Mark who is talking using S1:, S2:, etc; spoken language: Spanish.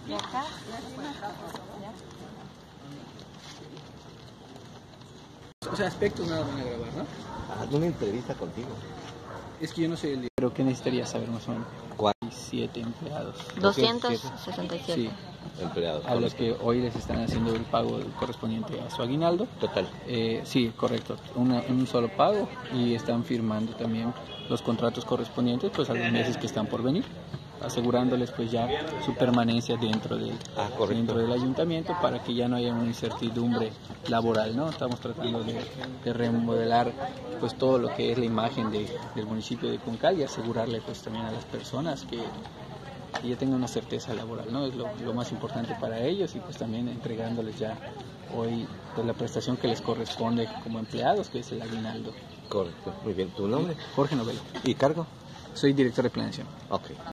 S1: Y acá,
S2: O sea, aspectos nada van a grabar, ¿no?
S3: Haz una entrevista contigo.
S2: Es que yo no sé el... Pero ¿qué necesitaría saber más o menos? 7 empleados.
S1: 267.
S2: Sí,
S3: Empleados.
S2: a los que hoy les están haciendo el pago correspondiente a su aguinaldo.
S3: Total.
S2: Sí, correcto. Un solo pago y están firmando también los contratos correspondientes pues a los meses que están por venir, asegurándoles pues ya su permanencia dentro del ayuntamiento para que ya no haya una incertidumbre laboral, ¿no? Estamos tratando de remodelar pues todo lo que es la imagen del municipio de Concal y asegurarle pues también a las personas que ya tengan una certeza laboral, ¿no? Es lo más importante para ellos y pues también entregándoles ya hoy pues la prestación que les corresponde como empleados, que es el aguinaldo.
S3: Correcto. Muy bien. ¿Tu nombre?
S2: Jorge Novelo.
S3: ¿Y cargo?
S2: Soy director de planeación.
S3: Ok.